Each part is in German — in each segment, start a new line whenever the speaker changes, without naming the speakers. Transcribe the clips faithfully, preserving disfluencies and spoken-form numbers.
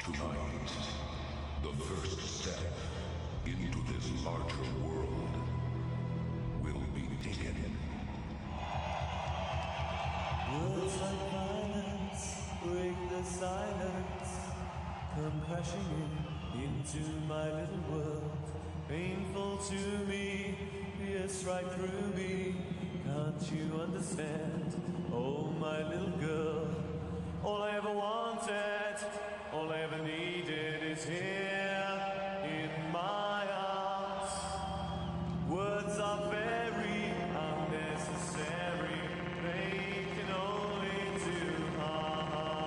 Tonight, the first step into this larger world will be taken.
Words like violence break the silence, come crashing in into my little world. Painful to me, pierce right through me. Can't you understand? Oh, my little girl. All I ever wanted, all I ever needed is here in my arms. Words are very unnecessary. They can only do harm.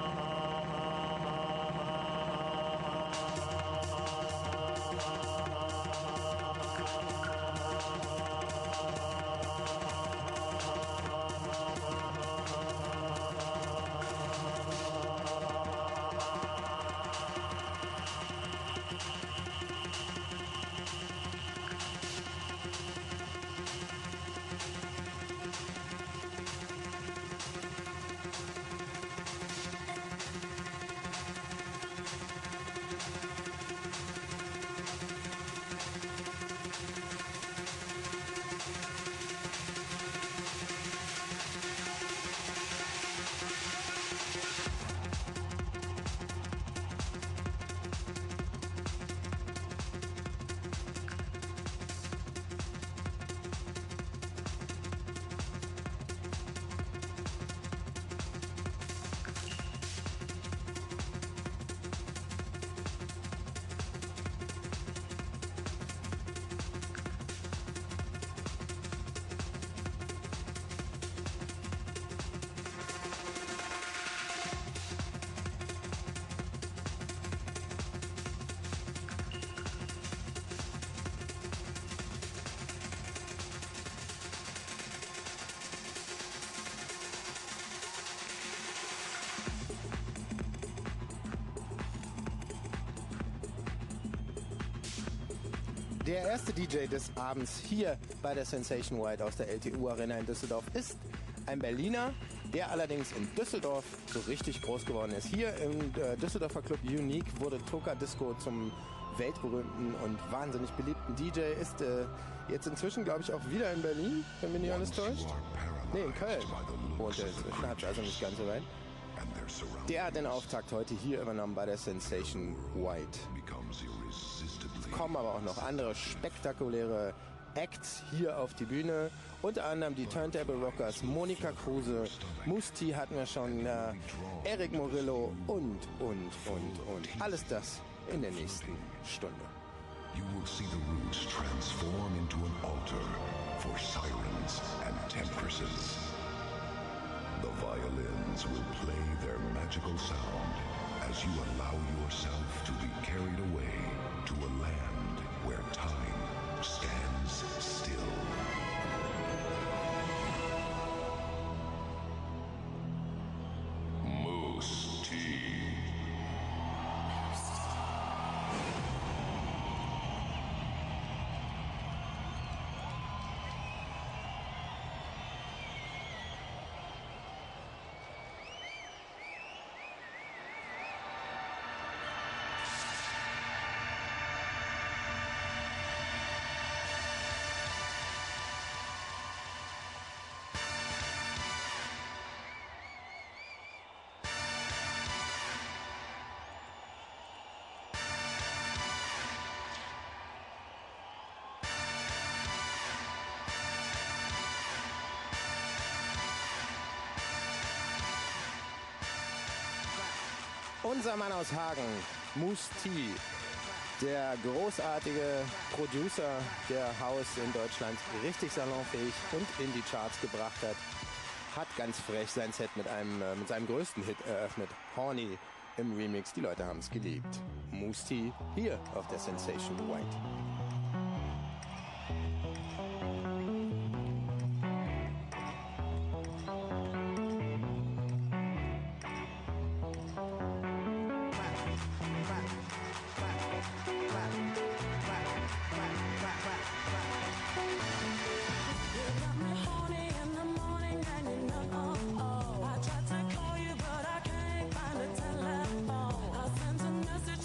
Der erste D J des Abends hier bei der Sensation White aus der L T U Arena in Düsseldorf ist ein Berliner, der allerdings in Düsseldorf so richtig groß geworden ist. Hier im äh, Düsseldorfer Club Unique wurde Toka Disco zum weltberühmten und wahnsinnig beliebten D J. Ist äh, jetzt inzwischen, glaube ich, auch wieder in Berlin, wenn mich nicht alles täuscht. Nee, in Köln wohnt er inzwischen, hat also nicht ganz so weit. Der hat den Auftakt heute hier übernommen bei der Sensation White. Kommen aber auch noch andere spektakuläre Acts hier auf die Bühne. Unter anderem die Turntable Rockers, Monika Kruse, Musti hatten wir schon, äh, Eric Morillo und, und, und, und. Alles das in der nächsten Stunde.
You will see the roots transform into an altar for sirens and temptresses. The violins will play their magical sound as you allow yourself to be carried away to a land where time stands still. Moose Tea.
Unser Mann aus Hagen, Moose T, der großartige Producer, der House in Deutschland richtig salonfähig und in die Charts gebracht hat, hat ganz frech sein Set mit einem äh, mit seinem größten Hit eröffnet, Horny im Remix. Die Leute haben es geliebt. Moose T hier auf der Sensation White.
I tried to call you, but I can't find a telephone. I sent a message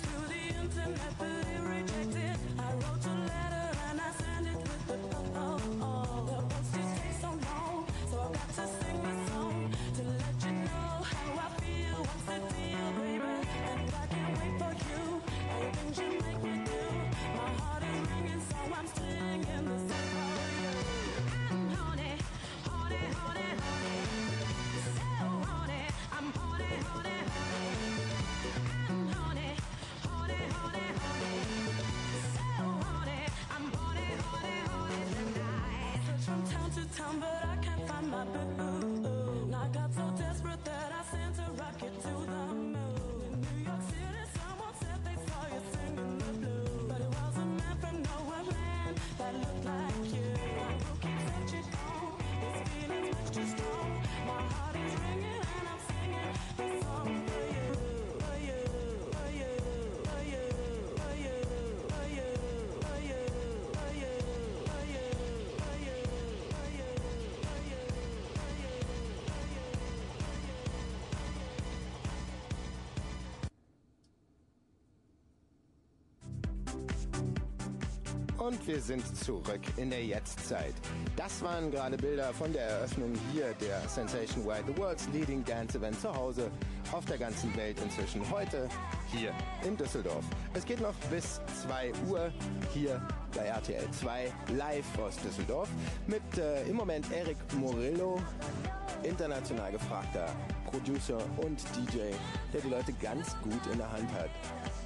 town, but I can't find my boo. And I got so desperate that I sent a rocket to the moon. In New York City, someone said they saw you singing the blues, but it was a man from nowhere land that looked like you. I broke it, set you gone. This feeling's much too strong. My heart is ringing and I'm singing this song for you, for you, for you, for you, for you, for you, for you, for you, for you, for you, for you, for you, for you.
Und wir sind zurück in der Jetztzeit. Das waren gerade Bilder von der Eröffnung hier der Sensation Wide, the world's leading dance event zu Hause auf der ganzen Welt inzwischen. Heute hier in Düsseldorf. Es geht noch bis zwei Uhr hier bei R T L zwei live aus Düsseldorf mit äh, im Moment Eric Morillo, international gefragter Producer und D J, der die Leute ganz gut in der Hand hat.